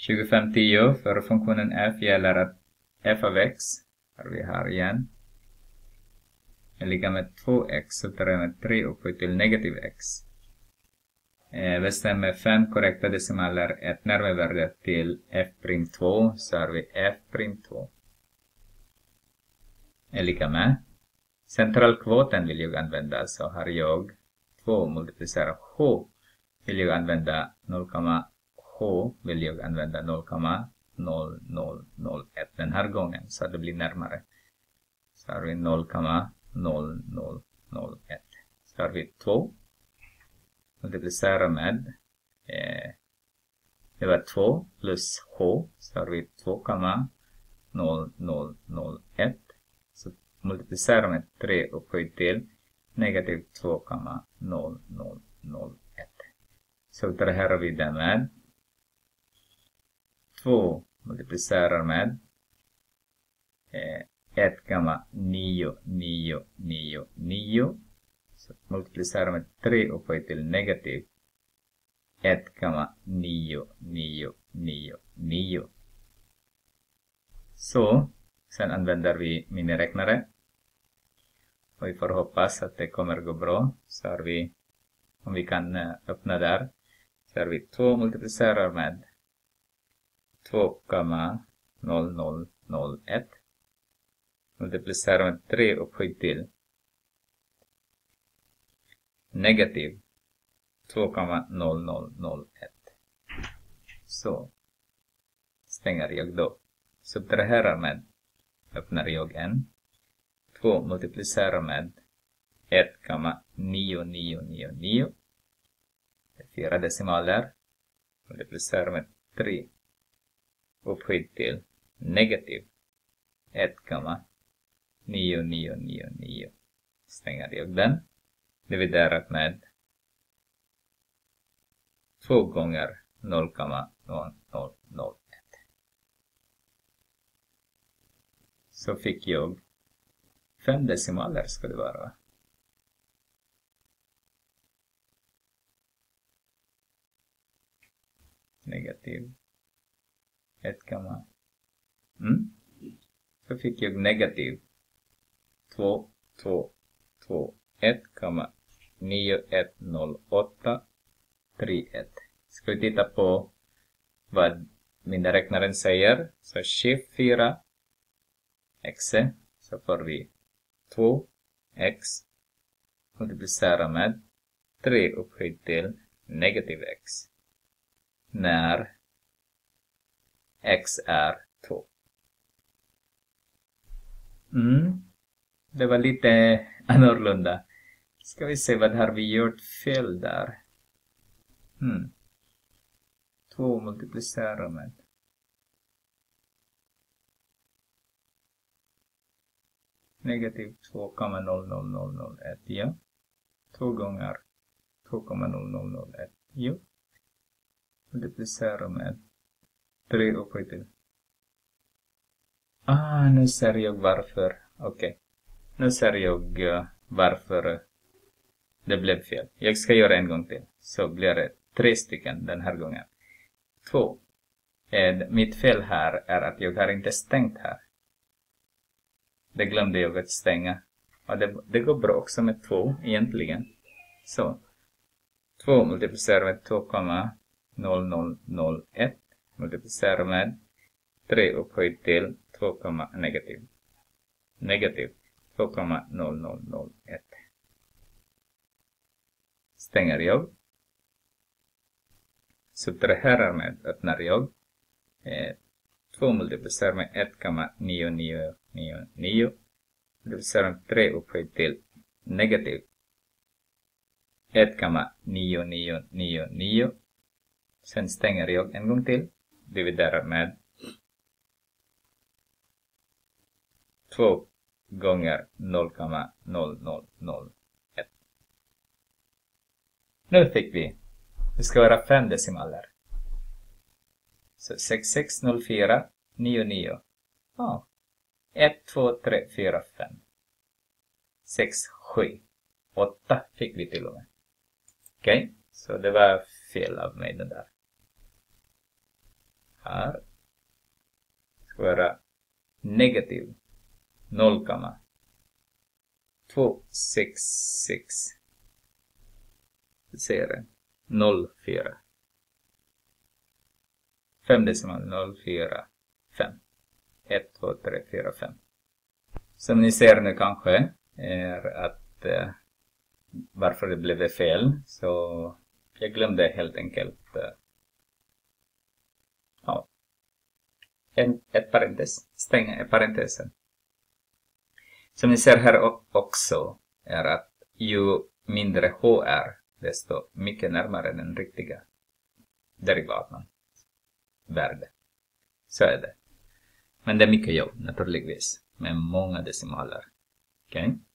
2510 för funktionen f gäller att f av x, har vi här igen, är lika med 2x subtraherat med 3 upphöjt till negativ x. Bestämmer 5 korrekta decimaler ett närmevärde till f'2, så har vi f'2 är lika med centralkvoten vill jag använda, så har jag 2 multiplicerar h vill jag använda 0,h vill jag använda 0,0001 den här gången, så det blir närmare. Så har vi 0,0001. Så har vi 2 multiplicerar med det var 2 plus h, så har vi 2,0001. Så multiplicerar med 3 upphöjt till negativ 2,0001. Så det här har vi det med 2 multiplicerar med 1,9999. Så multiplicerar med 3 upphöjt till negativ 1,9999. Så sen använder vi miniräknare. Och vi får hoppas att det kommer gå bra. Så har vi, om vi kan öppna där, så har vi 2 multiplicerar med 2,0001. Multiplicerar med 3 upphöjt till negativ 2,0001. Så stänger jag då. Subtraherar med, öppnar jag en. 2 multiplicerar med 1,9999. 4 decimaler. Multiplicerar med 3 upphöjt till negativ 1,9999. Stänger jag den. Dividerat med 2 gånger 0,0001. Så fick jag 5 decimaler ska det vara. Negativ 1, så fick jag negativ 2,91,910831. Ska vi titta på vad miniräknaren säger. Så shift 4 x, så får vi 2x multiplicera med 3 upphöjt till negativ x när x är 2. Det var lite annorlunda. Ska vi se vad har vi gjort fel där. 2 multiplicera med negativ 2,0001. Ja. 2 gånger 2,0001. Ja. Multiplicera med 3 upphöjt till. Nu ser jag varför. Okej. Nu ser jag varför det blev fel. Jag ska göra en gång till. Så blir det 3 stycken den här gången. 2. Mitt fel här är att jag har inte stängt här. Det glömde jag att stänga. Och det går bra också med 2 egentligen. Så. 2 multiplicerar med 2,0001. Multiplicerar med 3 upphöjt till 2, negativ 2,0001. Stänger jag. Subtraherar med, öppnar jag. 2 multiplicerar med 1,9999. Multiplicerar med 3 upphöjt till negativ 1,9999. Sen stänger jag en gång till. Dividerar med 2 gånger 0,0001. Nu fick vi. Det ska vara 5 decimaler. Så 660499. 1, 2, 3, 4, 5. 6, 7, 8 fick vi till och med. Okej, så det var fel av mig den där. här ska vara negativ 0,266. Du ser det. 04. 5,045. 1, 2, 3, 4, 5. Som ni ser nu kanske är att varför det blev fel. Så jag glömde helt enkelt ett parentes. Stänga parentesen. Som ni ser här också är att ju mindre H är, desto mycket närmare den riktiga derivaten värde. Så är det. Men det är mycket jobb naturligtvis. Med många decimaler. Okej?